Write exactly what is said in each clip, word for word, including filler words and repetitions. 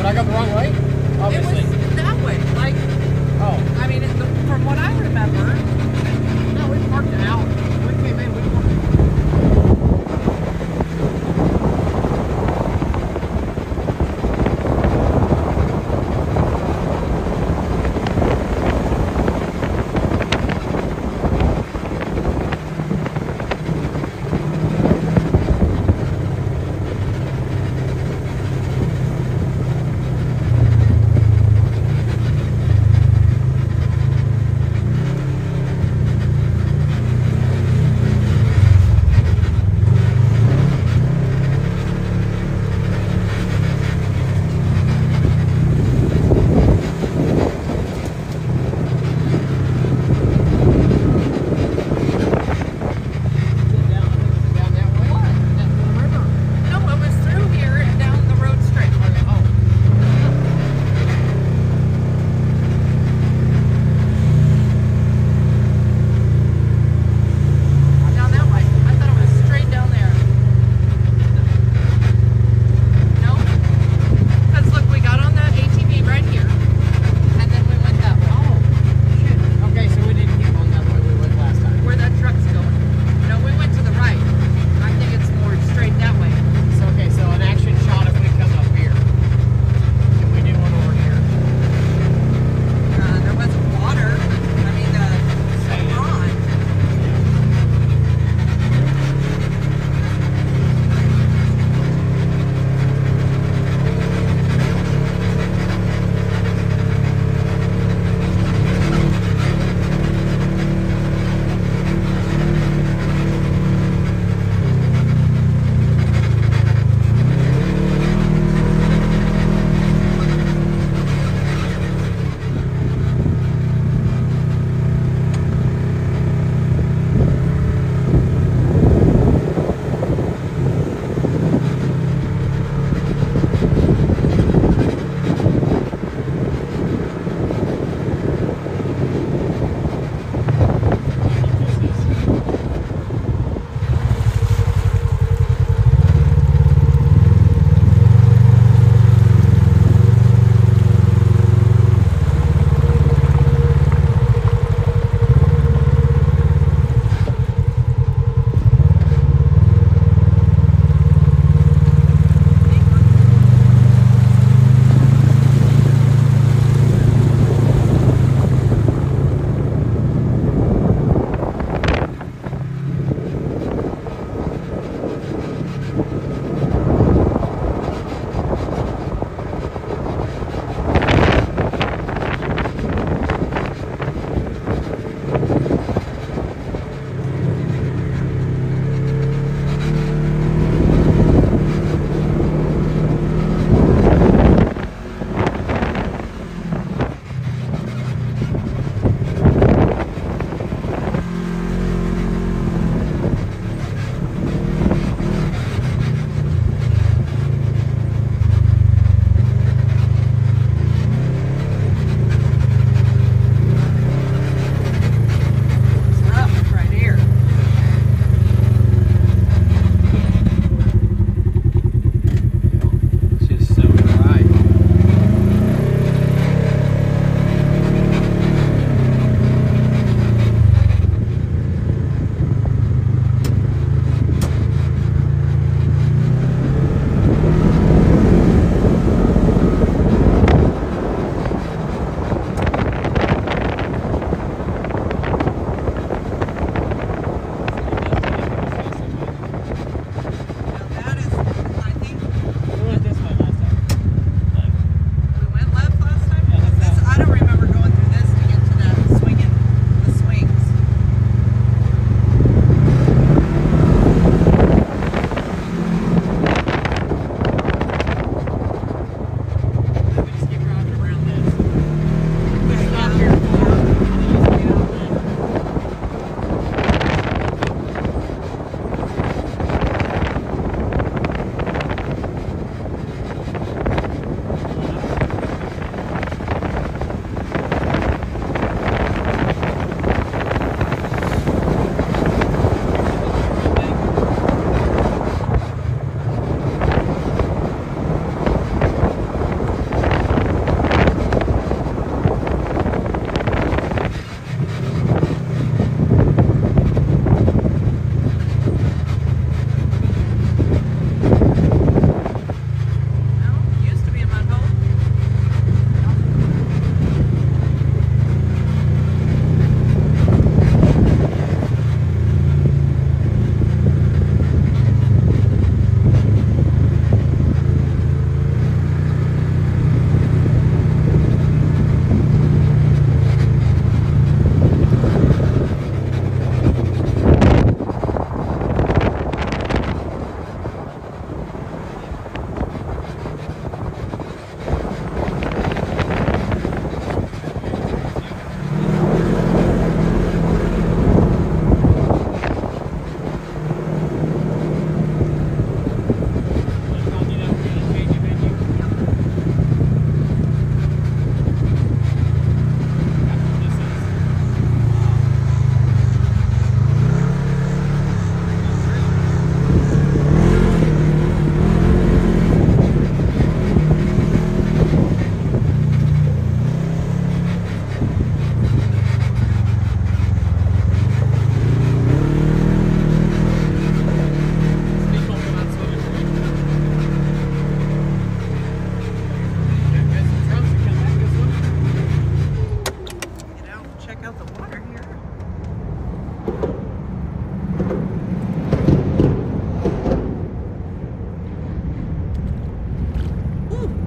I go the wrong way? Obviously. It was that way. Like, oh. I mean, it, the, from what I remember, No, we parked it out. We came in, we parked it.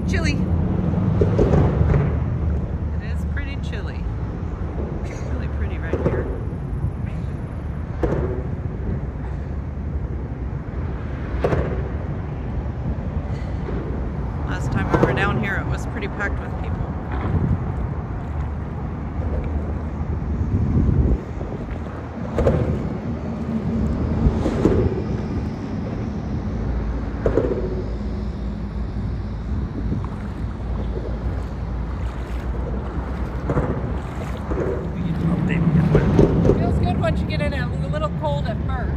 chilly. It is pretty chilly. It's really pretty right here. Last time we were down here, it was pretty packed with people. Feels good once you get in it. A little cold at first,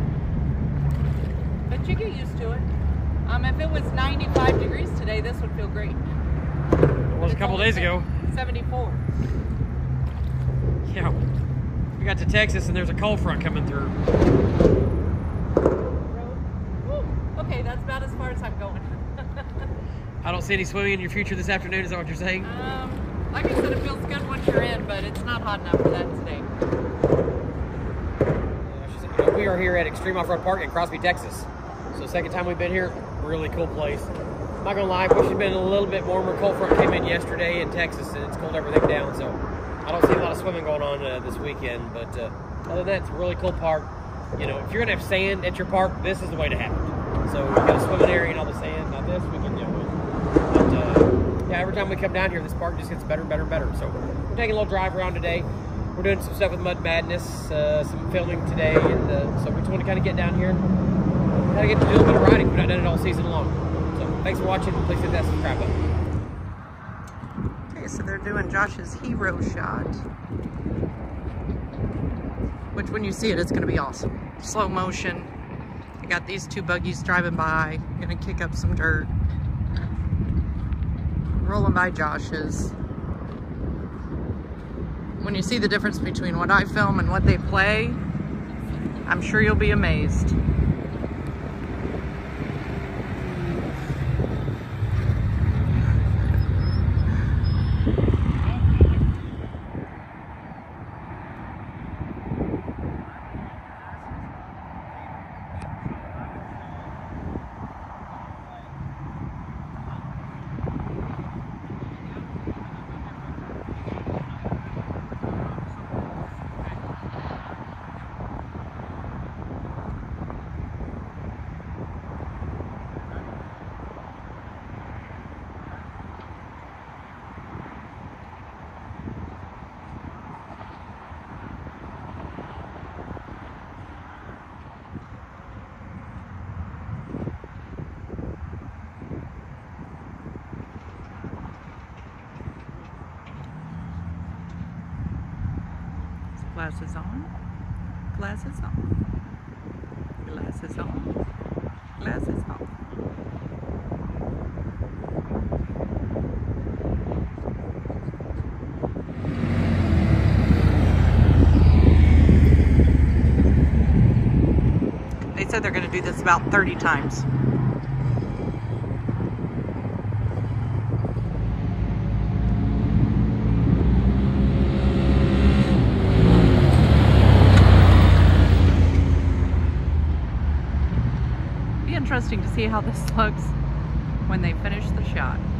but you get used to it. Um, if it was ninety-five degrees today, this would feel great. It was a couple days ago. seventy-four. Yeah. We got to Texas and there's a cold front coming through. Woo. Okay, that's about as far as I'm going. I don't see any swimming in your future this afternoon, is that what you're saying? Um, like I said, it feels good once you're in, but it's not hot enough for that today. We are here at Xtreme Offroad Park in Crosby, Texas. So second time we've been here, really cool place. I'm not gonna lie, I wish it'd been a little bit warmer. Cold front came in yesterday in Texas and it's cooled everything down, so I don't see a lot of swimming going on uh, this weekend, but uh, other than that, it's a really cool park. You know, if you're gonna have sand at your park, this is the way to have it. So we've got a swimming area and all the sand. Now this we can deal with. But uh, yeah, every time we come down here, this park just gets better and better and better. So we're taking a little drive around today. We're doing some stuff with Mud Madness, uh, some filming today, and uh, so we just want to kind of get down here and kind of get to do a little bit of riding. We've not done it all season long. So thanks for watching. Please hit that subscribe button. Okay, so they're doing Josh's hero shot, which when you see it, it's going to be awesome. Slow motion. I got these two buggies driving by. I'm going to kick up some dirt. Rolling by Josh's. When you see the difference between what I film and what they play, I'm sure you'll be amazed. Glasses on, glasses on, glasses on, glasses on. They said they're going to do this about thirty times. Interesting to see how this looks when they finish the shot.